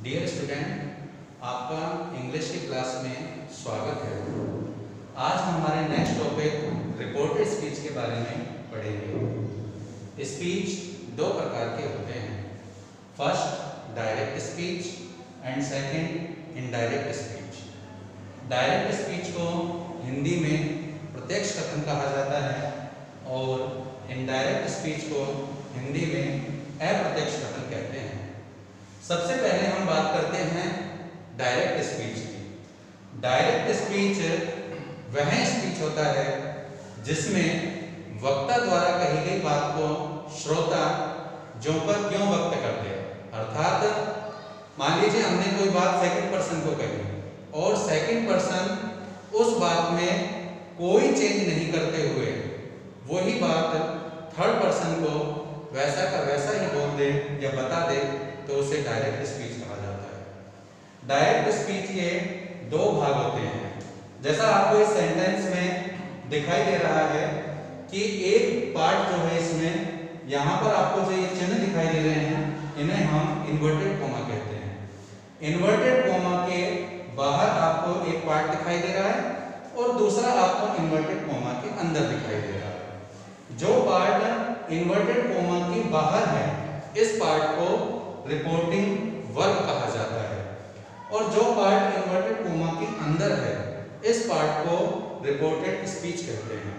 Dear student, आपका English की class में स्वागत है। आज हम हमारे नेक्स्ट टॉपिक रिपोर्टेड स्पीच के बारे में पढ़ेंगे। स्पीच दो प्रकार के होते हैं, first direct speech and second indirect speech. Direct speech को हिंदी में प्रत्यक्ष कथन कहा जाता है और इनडायरेक्ट स्पीच को हिंदी में अप्रत्यक्ष कथन कहते हैं। सबसे पहले हम बात करते हैं डायरेक्ट स्पीच की। डायरेक्ट स्पीच वह स्पीच होता है जिसमें वक्ता द्वारा कही गई बात को श्रोता ज्यों पर त्यों व्यक्त करते हैं। अर्थात मान लीजिए हमने कोई बात सेकंड पर्सन को कही और सेकंड पर्सन उस बात में कोई चेंज नहीं करते हुए वही बात थर्ड पर्सन को वैसा का वैसा ही बोल दे या बता दे तो उसे डायरेक्ट स्पीच कहा जाता है। डायरेक्ट स्पीच के दो भाग होते हैं। जैसा आपको इस सेंटेंस में दिखाई दे रहा है कि एक पार्ट जो है इसमें यहाँ पर आपको जो ये चिन्ह दिखाई दे रहे हैं इन्हें हम इन्वर्टेड कोमा कहते हैं। इन्वर्टेड कोमा के बाहर आपको एक पार्ट दिखाई दे रहा है और दूसरा आपको इन्वर्टेड कोमा के अंदर दिखाई दे रहा है। जो पार्ट इन्वर्टेड कोमा के बाहर है इस पार्ट को रिपोर्टिंग वर्ब कहा जाता है और जो पार्ट इन्वर्टेड कोमा के अंदर है इस पार्ट को रिपोर्टेड स्पीच कहते हैं।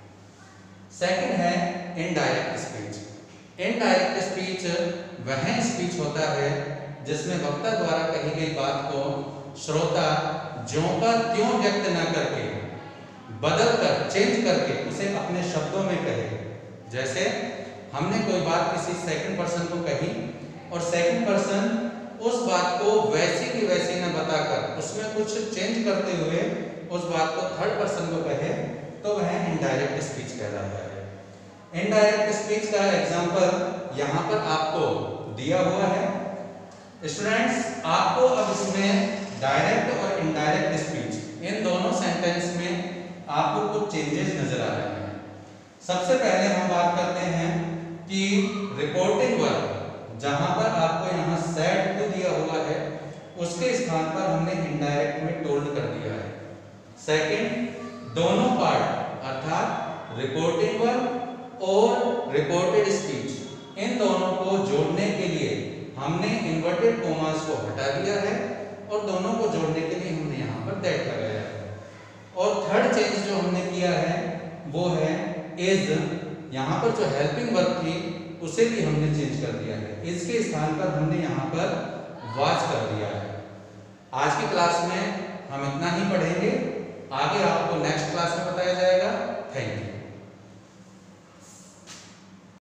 सेकंड है इनडायरेक्ट स्पीच। इनडायरेक्ट स्पीच वह स्पीच होता है जिसमें वक्ता द्वारा कही गई बात को श्रोता ज्यों का त्यों व्यक्त न करके बदल कर चेंज करके उसे अपने शब्दों में कहे। जैसे हमने कोई बात किसी सेकंड पर्सन को कही और सेकंड पर्सन उस बात को वैसी की वैसी न बताकर उसमें कुछ चेंज करते हुए उस बात को थर्ड पर्सन को कहे तो वह इनडायरेक्ट स्पीच कहलाता है। इनडायरेक्ट स्पीच का एग्जांपल यहाँ पर आपको दिया हुआ है। स्टूडेंट्स, आपको अब इसमें डायरेक्ट और इनडायरेक्ट स्पीच इन दोनों सेंटेंस में आपको कुछ चेंजेस नजर आ रहे हैं। सबसे पहले हम बात करते हैं कि रिपोर्टिंग वर्ब, जहां पर आपको यहाँ सेड टू दिया हुआ है उसके स्थान पर हमने इनडायरेक्ट में टोल्ड कर दिया है। सेकंड, दोनों पार्ट अर्थात रिपोर्टिंग वर्ब और रिपोर्टेड स्पीच इन दोनों को जोड़ने के लिए हमने इन्वर्टेड कोमास को हटा दिया है और दोनों को जोड़ने के लिए हमने यहाँ पर दैट लगाया है। और थर्ड चेंज जो हमने किया है वो है इज। यहाँ पर जो हेल्पिंग वर्ब थी उसे भी हमने चेंज कर दिया है, इसके स्थान पर हमने यहाँ पर वाच कर दिया है। आज की क्लास में हम इतना ही पढ़ेंगे।